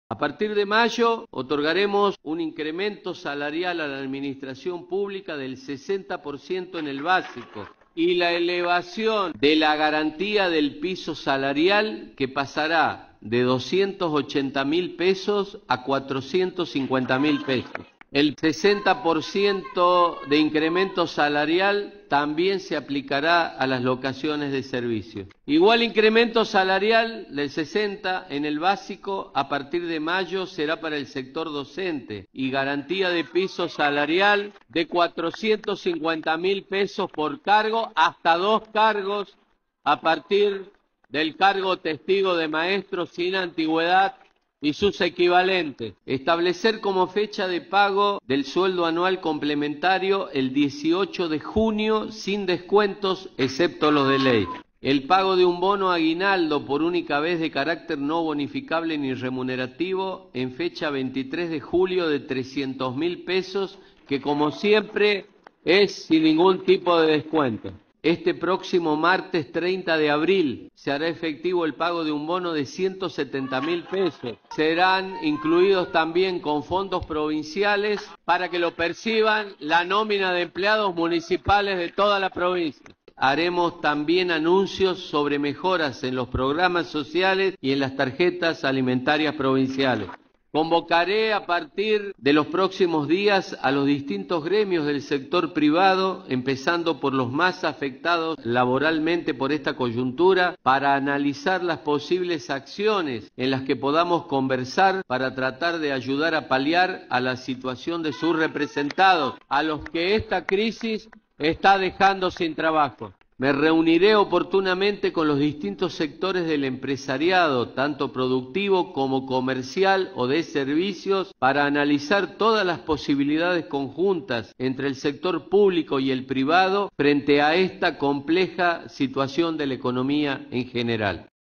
A partir de mayo otorgaremos un incremento salarial a la administración pública del 60% en el básico y la elevación de la garantía del piso salarial que pasará de 280.000 pesos a 450.000 pesos. El 60% de incremento salarial también se aplicará a las locaciones de servicio. Igual incremento salarial del 60% en el básico a partir de mayo será para el sector docente y garantía de piso salarial de 450.000 pesos por cargo, hasta 2 cargos a partir del cargo testigo de maestro sin antigüedad y sus equivalentes. Establecer como fecha de pago del sueldo anual complementario el 18 de junio sin descuentos excepto los de ley. El pago de un bono aguinaldo por única vez de carácter no bonificable ni remunerativo en fecha 23 de julio de 300.000 pesos que como siempre es sin ningún tipo de descuento. Este próximo martes 30 de abril se hará efectivo el pago de un bono de 170.000 pesos. Serán incluidos también con fondos provinciales para que lo perciban la nómina de empleados municipales de toda la provincia. Haremos también anuncios sobre mejoras en los programas sociales y en las tarjetas alimentarias provinciales. Convocaré a partir de los próximos días a los distintos gremios del sector privado, empezando por los más afectados laboralmente por esta coyuntura, para analizar las posibles acciones en las que podamos conversar para tratar de ayudar a paliar a la situación de sus representados, a los que esta crisis está dejando sin trabajo. Me reuniré oportunamente con los distintos sectores del empresariado, tanto productivo como comercial o de servicios, para analizar todas las posibilidades conjuntas entre el sector público y el privado frente a esta compleja situación de la economía en general.